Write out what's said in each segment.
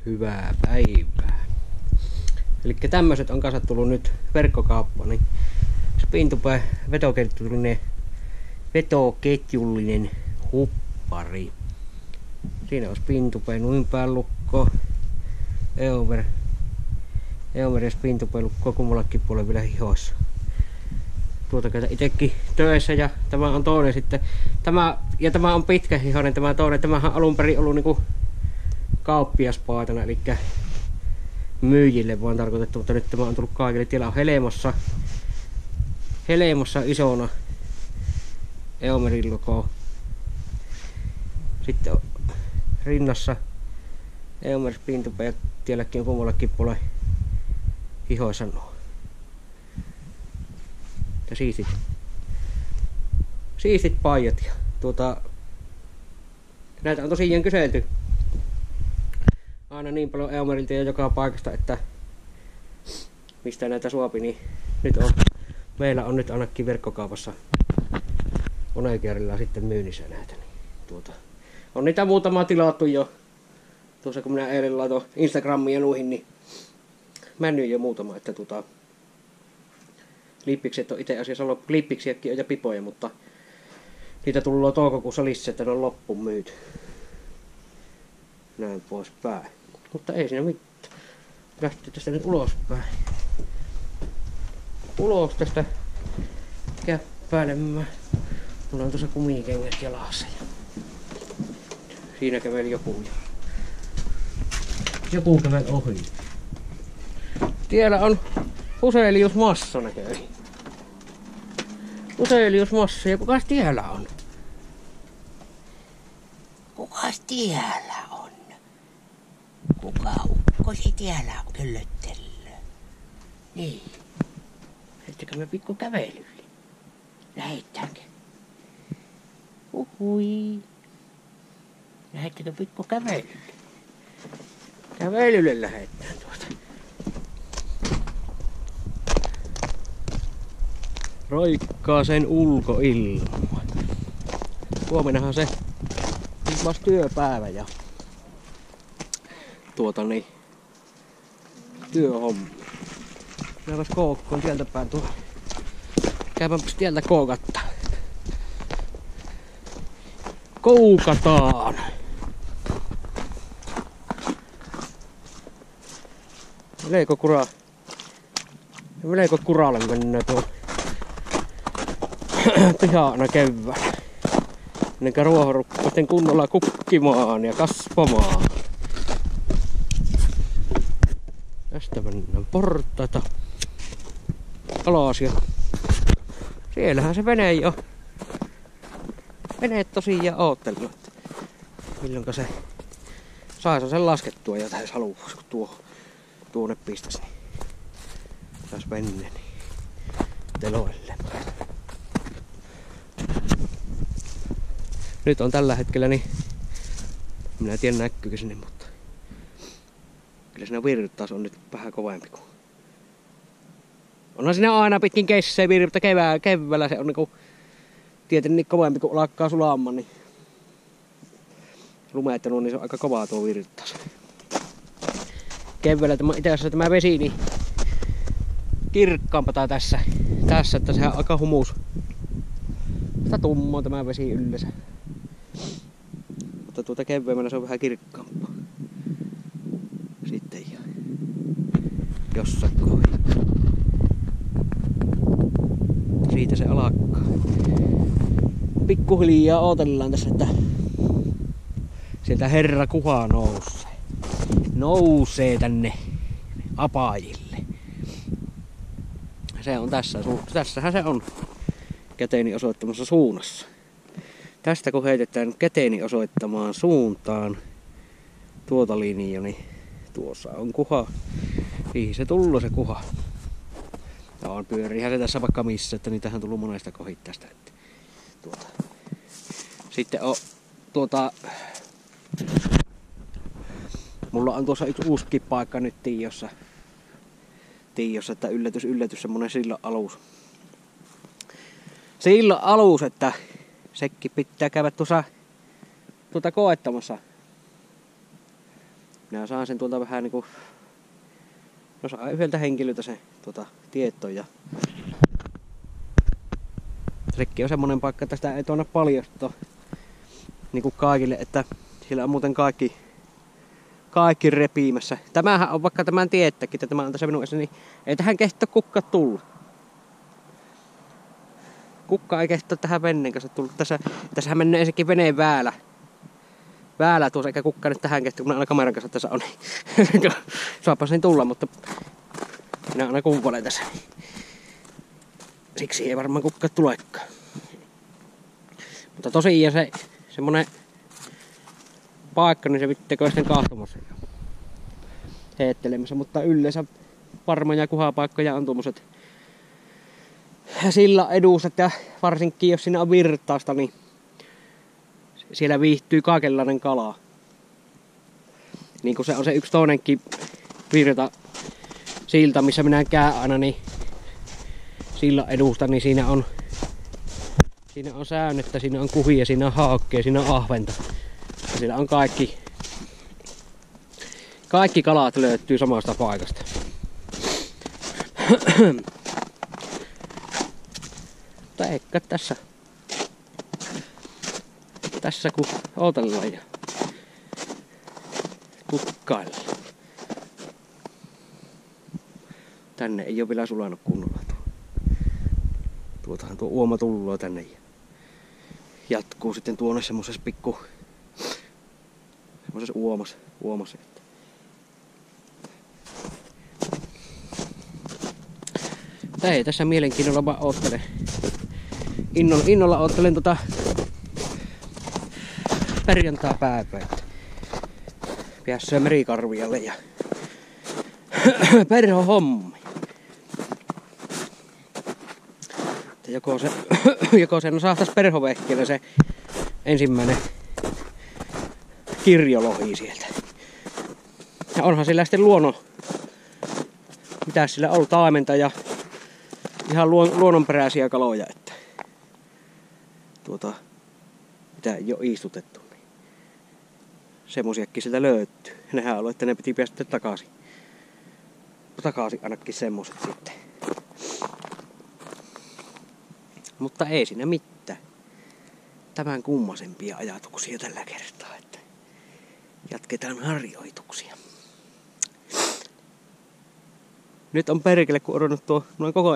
Hyvää päivää. Eli tämmöiset on kanssa tullut nyt verkkokauppaan. Niin Spintupe vetoketjullinen huppari. Siinä on Spintupe nuinpäänlukko, Eomer ja Spintupe lukko kummallakin puolella vielä hihoissa. Tuota käytän itekin töissä ja tämä on toinen sitten. Tämä on pitkähihoinen tämä toinen. Tämähän on alun perin ollut niinku kauppiaspaatana, eli myyjille vaan tarkoitettu, mutta nyt tämä on tullut kaikille. Tiellä on Helmossa isona Eomerin logo. Sitten on rinnassa Eomer Spintupe ja tielläkin on kummallakin puolella hihoissa nuo. Ja siistit paijat. Ja näitä on tosiaan kyselty aina niin paljon Eomerilta ja joka paikasta, että mistä näitä suopi, niin meillä on nyt ainakin verkkokaupassa Onekerilla sitten myynnissä näitä. Niin on niitä muutama tilattu jo. Tuossa kun minä eilen laitoin Instagramiin ja nuihin, niin mennyt jo muutama, että lippikset on itse asiassa ollut, lippiksiäkin on ja pipoja, mutta niitä tullut toukokuussa lisää, että ne on loppuun myyty. Näin pois päin. Mutta ei siinä mitään. Lähti tästä nyt ulospäin. Ulos tästä käppäilemään. Mulla on tuossa kumikengät jalassa. Siinä käveli joku käveli ohi. Tiellä on Huselius Massa näköi. Huselius Massa, ja kukas tiellä on? Kukas tiellä on? Kuka ukkosi tiellä köllöttelee? Niin. Lähettekö me pikku kävelylle? Lähettääkö? Uhui. Lähettekö pikku kävelylle? Kävelylle lähettää tuota. Roikkaaseen ulkoilma. Huomennahan se on vasta työpäivä ja työhomma. Näinpäs koukko on sieltä päin tuolla. Käypäänpäs tieltä koukattaa. Koukataan! Meleekö kuralle mennään tuolla pihana keväällä. Ennen ruoho ruppaa sitten kunnolla kukkimaan ja kasvamaan. Tästä mennään portaita alas ja siellähän se vene jo. Veneet tosiaan oottelua, että milloinka se saisi sen laskettua ja täys haluaisi, kun tuonne pistäisi, niin saisi mennä niin teloille. Nyt on tällä hetkellä, niin minä en tiedä näkyykö sinne, mutta kyllä siinä virtaus on nyt vähän kovempi kuin. Onhan siinä aina pitkin kessejä virta keväällä se on niinku tietenkin kovempi kun alkaa sulaamaan, niin lumeet on, niin se on aika kovaa tuo virtaus. Keväällä itse asiassa tämä vesi niin kirkkaampaa tässä, että sehän on aika humus. Sitä tummaa tämä vesi yleensä. Mutta kevyemmällä se on vähän kirkkaampaa. Sitten jossain kohdin. Siitä se alkaa. Pikkuhiljaa odotellaan tässä, että sieltä herra kuha nousee tänne apajille. Se on tässähän se on käteeni osoittamassa suunnassa. Tästä kun heitetään käteeni osoittamaan suuntaan tuota linjaa, niin tuossa on kuha. Siihen se tullut se kuha. Ja on pyörihän se tässä vaikka missä, että niitähän on tullut monesta kohit tästä. Sitten on mulla on tuossa yksi uusikin paikka nyt Tiiossa, että yllätys semmonen sillan alus, että sekin pitää käydä tuossa koettamassa. minä saan sen tuolta vähän niinku, no saa yhdeltä henkilöltä se tieto ja sekin on semmonen paikka, että sitä ei tuonne paljasta niinku kaikille, että siellä on muuten kaikki repiimässä. Tämähän on vaikka tämän tiettäkin, että tämä on tässä minun edessä, niin ei tähän kehtaa kukka tulla. Kukka ei kehtaa tähän veneen kanssa tulla. Tässähän menee ensinnäkin veneen väälä tuossa, eikä kukka nyt tähän kehtaa, kun minä aina kameran kanssa tässä on. Niin saapa sen tulla, mutta minä aina kuvailen tässä. Siksi ei varmaan kukka tulekaan. Mutta tosiaan se semmonen paikka, niin se vittekö sitten kahtomassa heittelemässä, mutta yleensä varmoja kuhapaikkoja on tuommoiset sillä edustat ja varsinkin jos siinä on virtausta, niin siellä viihtyy kaikenlainen kala. Niin kuin se on se yksi toinenkin virta silta, missä minä käyn aina, niin sillä edusta, niin siinä on säännettä, siinä on kuhia, siinä on haakkea, siinä on ahventa. Ja siellä on kaikki kalat löytyy samasta paikasta. Mutta eikä tässä kun odotellaan ja kukkaillaan. Tänne ei ole vielä sulanut kunnolla tuotahan tuo uoma tulloo tänne ja jatkuu sitten tuonne semmosessa semmosessa uomassa. Mutta ei tässä mielenkiinnolla vaan oottele. Innolla oottelen perjantai-päivää. Pääsee merikarvialle ja perhohommi. Joko se saahtais perhovehkeellä se ensimmäinen kirjolohi sieltä. Ja onhan sillä sitten mitäs sillä on, taimenta ja ihan luonnonperäisiä kaloja, että mitä ei ole istutettu, niin semmosiakin sieltä löytyy. Nehän on, että ne piti päästä takaisin ainakin semmoset sitten. Mutta ei siinä mitään. Tämän kummasempia ajatuksia tällä kertaa, että jatketaan harjoituksia. Nyt on perkele, kun odonnut tuo noin koko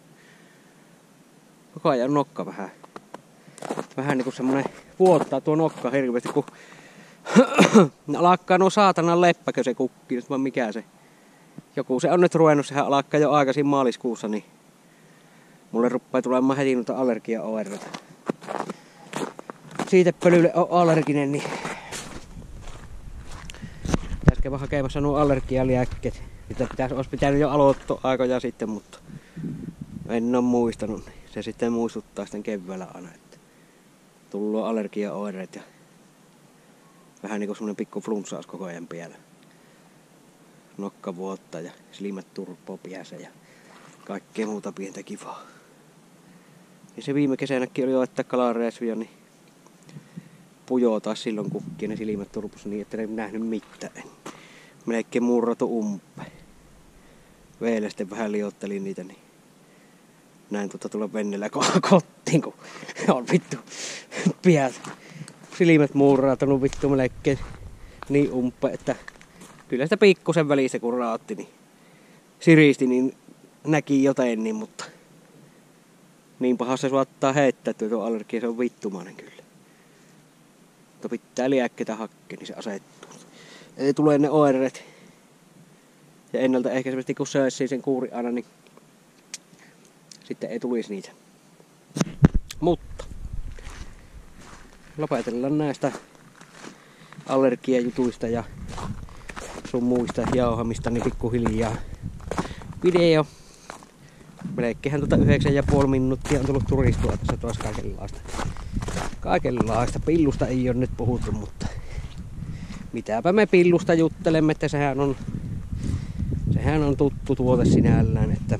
ajan nokka vähän niinku semmonen vuottaa tuo nokka hirveesti, kun alkaa nuo saatanan leppäkö se kukkii, vai mikä se. Joku se on nyt ruvennut, sehän alkaa jo aikaisin maaliskuussa, niin mulle ruppaa tulemaan heti noita allergiaoireita. Siitepölylle on allerginen, niin pitäis käydä hakemassa nuo allergialääkkeet. Mitä olisi pitänyt jo aloittaa aikoja sitten, mutta en oo muistanut. Se sitten muistuttaa sitten keväällä aina, että tullut allergiaoireet ja vähän niinku semmonen pikku flunssaus koko ajan pielellä. Nokka vuotta ja silmät turppoo piässä ja kaikkea muuta pientä kivaa. Ja se viime kesänäkin oli jo, että kalareissuja, niin pujoo taas silloin kukkia, ne silmät turpus niin, että ne ei nähnyt mitään. Melkein murratu umpeen. Veellä sitten vähän liottelin niitä, niin näin tulla veneellä kotiin, kun on vittu piät. Silmät murratunut vittu melkein niin umpeen, että kyllä sitä pikkusen välissä kun raatti, niin siristi, niin näki jotain, niin, mutta niin pahassa se suottaa heittää, että tuo allergia, se on vittumainen kyllä. Mutta pitää lääkkeitä hakkea, niin se asettuu. Ei tule ne oireet. Ja ennaltaehkäisevästi kun söisi sen kuuri aina, niin sitten ei tulisi niitä. Mutta lopetellaan näistä allergiajutuista ja sun muista jauhamista niin pikkuhiljaa video. Melkeinhän 9,5 minuuttia on tullut turistua tässä taas kaikenlaista. Pillusta ei ole nyt puhuttu, mutta mitäpä me pillusta juttelemme, että sehän on tuttu tuote sinällään, että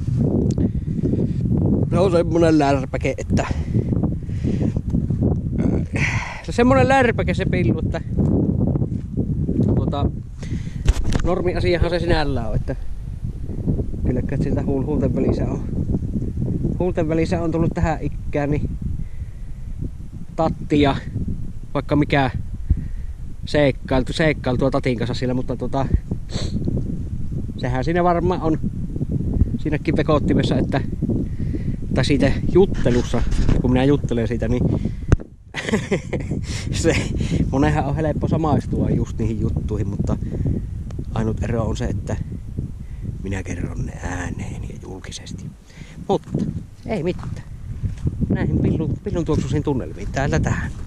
se on semmonen lärpäke, että se semmonen lärpäke se pillu, että normiasiahan se sinällään on, että kyllä siltä huulten välissä on tullut tähän ikään niin tatti ja vaikka mikä seikkailtua tatin kanssa siellä, mutta sehän siinä varmaan on siinäkin vekottimessa, että tai siitä juttelussa, kun minä juttelen siitä, niin monenhan on helppo samaistua just niihin juttuihin, mutta ainut ero on se, että minä kerron ne ääneen ja julkisesti. Mutta ei mitään. Näihin pillun tuoksuisiin tunnelmiin täältä tähän.